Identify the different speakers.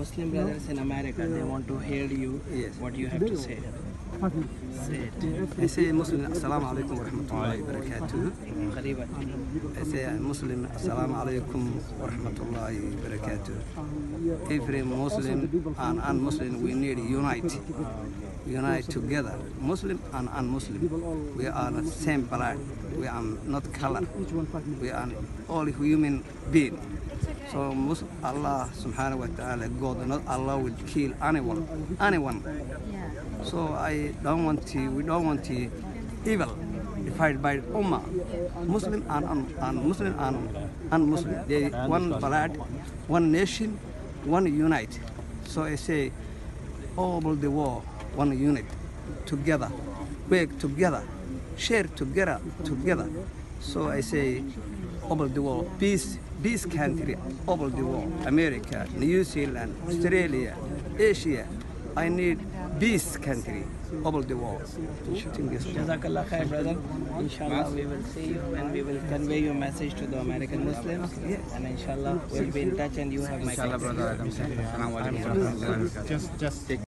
Speaker 1: Muslim brothers in America, they want to hear you.
Speaker 2: Yes.
Speaker 1: What you have to say. Say it.
Speaker 2: I say Muslim, Assalamu alaikum wa rahmatullahi wa barakatuh.
Speaker 1: قريبا.
Speaker 2: I say Muslim, Assalamu alaikum wa rahmatullahi wa barakatuh. Every Muslim and un-Muslim, we need unite. Unite together. Muslim and un-Muslim. We are the same blood. We are not color. We are all human beings. So Allah subhanahu wa ta'ala, God, not Allah will kill anyone. So we don't want to evil divided by Ummah. Muslim and Muslim and un-Muslim. They one blood, one nation, one unite. So I say, all the war, one unit, together, work together, share together. So I say, all the world, peace country, all the world, America, New Zealand, Australia, Asia. I need peace country, all the world.
Speaker 1: Jazakallah khair, brother. Inshallah, we will see you and we will convey your message to the American Muslims.
Speaker 2: Yes.
Speaker 1: And inshallah, we'll be in touch and you have my contact.
Speaker 3: Inshallah, brother. Just take